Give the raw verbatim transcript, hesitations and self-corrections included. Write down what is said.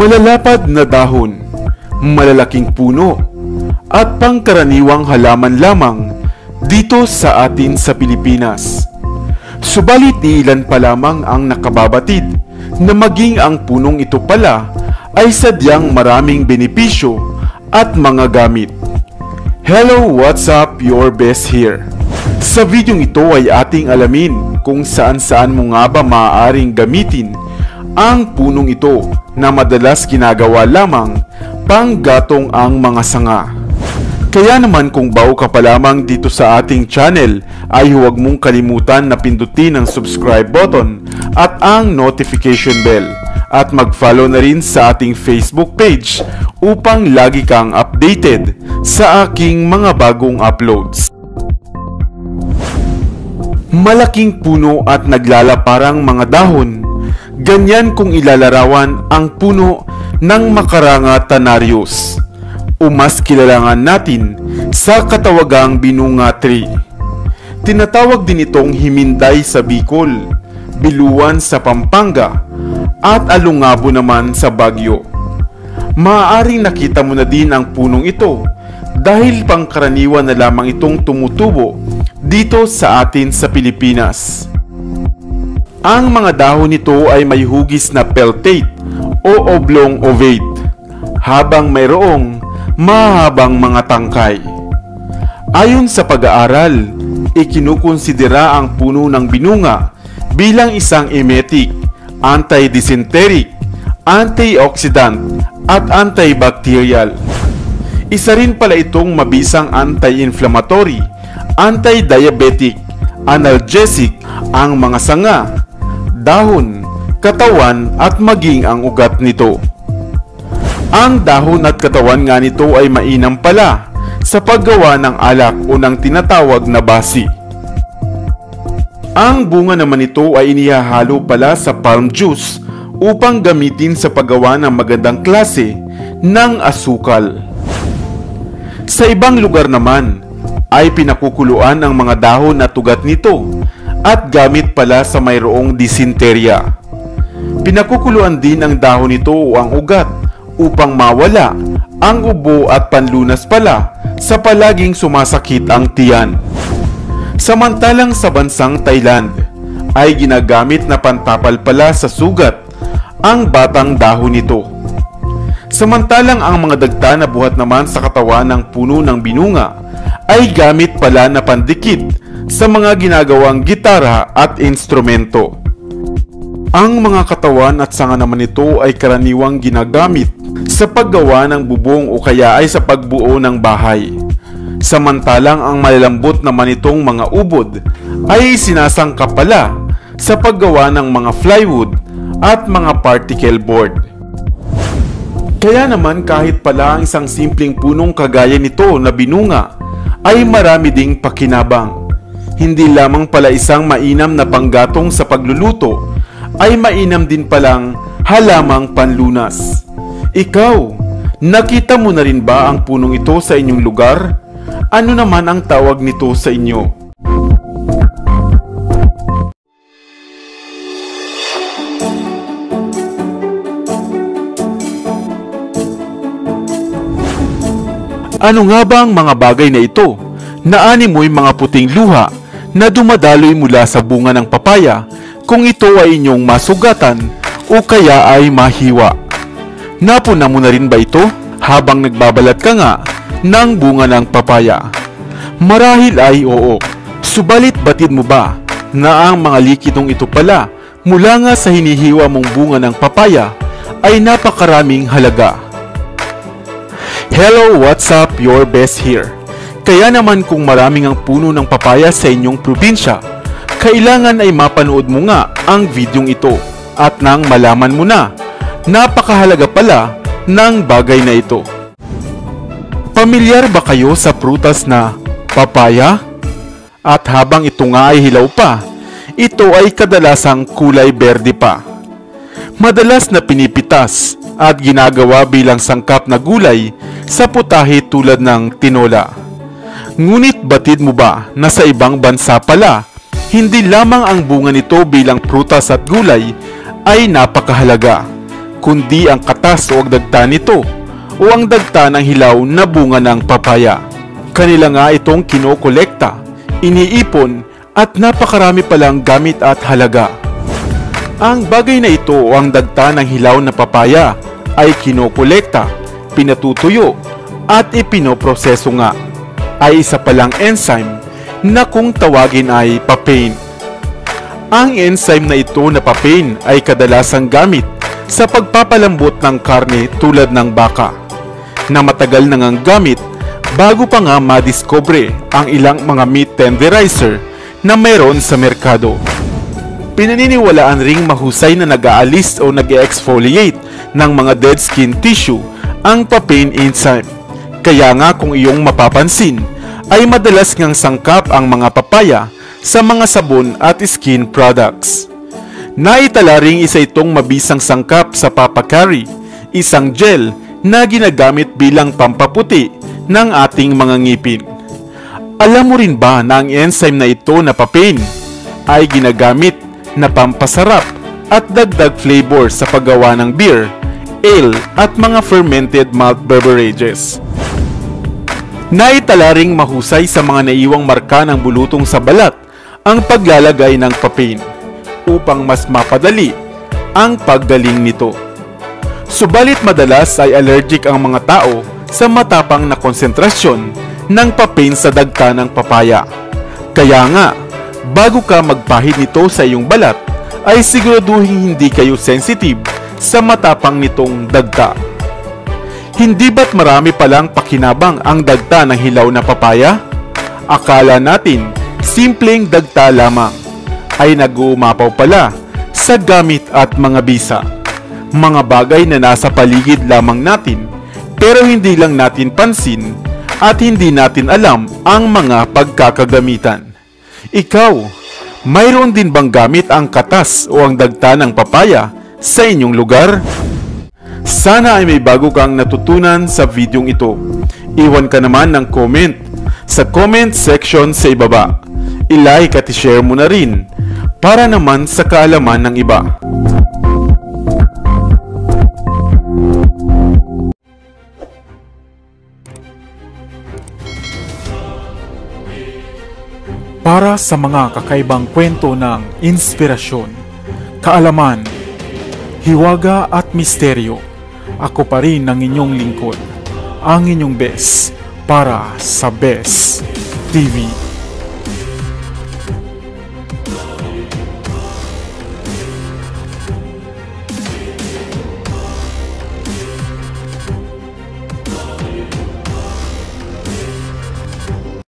malalapad na dahon, malalaking puno, at pangkaraniwang halaman lamang dito sa atin sa Pilipinas. Subalit ilan pa lamang ang nakababatid na maging ang punong ito pala ay sadyang maraming benepisyo at mga gamit. Hello, what's up? Your best here. Sa videong ito ay ating alamin kung saan-saan mo nga ba maaaring gamitin ang punong ito na madalas ginagawa lamang panggatong ang mga sanga. Kaya naman kung bago ka pa lamang dito sa ating channel ay huwag mong kalimutan na pindutin ang subscribe button at ang notification bell at mag-follow na rin sa ating Facebook page upang lagi kang updated sa aking mga bagong uploads. Malaking puno at naglalaparang mga dahon, ganyan kung ilalarawan ang puno ng Macaranga tanarius o mas kilalangan natin sa katawagang binunga tree. Tinatawag din itong himinday sa Bicol, biluan sa Pampanga, at alungabo naman sa Baguio. Maaaring nakita mo na din ang punong ito dahil pangkaraniwan na lamang itong tumutubo dito sa atin sa Pilipinas. Ang mga dahon nito ay may hugis na peltate o oblong ovate, habang mayroong mahabang mga tangkay. Ayon sa pag-aaral, ikinukonsidera ang puno ng binunga bilang isang emetic, anti-dysenteric, antioxidant at antibacterial. Isa rin pala itong mabisang anti-inflammatory, anti-diabetic, analgesic ang mga sanga, dahon, katawan at maging ang ugat nito. Ang dahon at katawan nga nito ay mainam pala sa paggawa ng alak o ng tinatawag na basi. Ang bunga naman nito ay inihahalo pala sa palm juice upang gamitin sa paggawa ng magandang klase ng asukal. Sa ibang lugar naman ay pinakukuluan ang mga dahon at ugat nito at gamit pala sa mayroong disenterya. Pinakukuluan din ang dahon nito o ang ugat upang mawala ang ubo at panlunas pala sa palaging sumasakit ang tiyan. Samantalang sa bansang Thailand ay ginagamit na pantapal pala sa sugat ang batang dahon nito. Samantalang ang mga dagta na buhat naman sa katawan ng puno ng binunga ay gamit pala na pandikit sa mga ginagawang gitara at instrumento. Ang mga katawan at sanga naman nito ay karaniwang ginagamit sa paggawa ng bubong o kaya ay sa pagbuo ng bahay. Samantalang ang malalambot naman itong mga ubod ay sinasangkap pala sa paggawa ng mga plywood at mga particle board. Kaya naman kahit pala ang isang simpleng punong kagaya nito na binunga ay marami ding pakinabang. Hindi lamang pala isang mainam na panggatong sa pagluluto, ay mainam din palang halamang panlunas. Ikaw, nakita mo na rin ba ang punong ito sa inyong lugar? Ano naman ang tawag nito sa inyo? Ano nga ba ang mga bagay na ito na animoy mga puting luha na dumadaloy mula sa bunga ng papaya kung ito ay inyong masugatan o kaya ay mahiwa? Napuna mo na rin ba ito habang nagbabalat ka nga ng bunga ng papaya? Marahil ay oo. Subalit batid mo ba na ang mga likidong ito pala mula nga sa hinihiwa mong bunga ng papaya ay napakaraming halaga? Hello, what's up? Your best here. Kaya naman kung maraming ang puno ng papaya sa inyong probinsya, kailangan ay mapanood mo nga ang videong ito at nang malaman mo na napakahalaga pala ng bagay na ito. Pamilyar ba kayo sa prutas na papaya? At habang ito nga ay hilaw pa, ito ay kadalasang kulay berde pa. Madalas na pinipitas at ginagawa bilang sangkap na gulay sa putahe tulad ng tinola. Ngunit batid mo ba na sa ibang bansa pala, hindi lamang ang bunga nito bilang prutas at gulay ay napakahalaga, kundi ang katas o ang dagta nito o ang dagta ng hilaw na bunga ng papaya. Kanila nga itong kinokolekta, iniipon at napakarami palang gamit at halaga. Ang bagay na ito o ang dagta ng hilaw na papaya ay kinokolekta, pinatutuyo at ipinoproseso nga ay isa palang enzyme na kung tawagin ay papain. Ang enzyme na ito na papain ay kadalasang gamit sa pagpapalambot ng karne tulad ng baka, na matagal nang ang gamit bago pa nga madiscover ang ilang mga meat tenderizer na meron sa merkado. Pinaniniwalaan ring mahusay na nag-aalis o nag-exfoliate ng mga dead skin tissue ang papain enzyme. Kaya nga kung iyong mapapansin ay madalas ngang sangkap ang mga papaya sa mga sabon at skin products. Naitala ring isa itong mabisang sangkap sa Papa Curry, isang gel na ginagamit bilang pampaputi ng ating mga ngipin. Alam mo rin ba na ang enzyme na ito na papain ay ginagamit na pampasarap at dagdag flavor sa paggawa ng beer, ale at mga fermented malt beverages. Naitala ring mahusay sa mga naiwang marka ng bulutong sa balat ang paglalagay ng papain upang mas mapadali ang paggaling nito. Subalit madalas ay allergic ang mga tao sa matapang na konsentrasyon ng papain sa dagta ng papaya. Kaya nga, bago ka magpahid nito sa iyong balat, ay siguraduhin hindi kayo sensitive sa matapang nitong dagta. Hindi ba't marami palang pakinabang ang dagta ng hilaw na papaya? Akala natin, simpleng dagta lamang, ay nag-uumapaw pala sa gamit at mga bisa. Mga bagay na nasa paligid lamang natin, pero hindi lang natin pansin at hindi natin alam ang mga pagkakagamitan. Ikaw, mayroon din bang gamit ang katas o ang dagta ng papaya sa inyong lugar? Sana ay may bago kang natutunan sa videong ito. Iwan ka naman ng comment sa comment section sa ibaba. I-like at i-share mo na rin para naman sa kaalaman ng iba. Para sa mga kakaibang kwento ng inspirasyon, kaalaman, hiwaga at misteryo, ako pa rin ang inyong lingkod, ang inyong best para sa Best T V.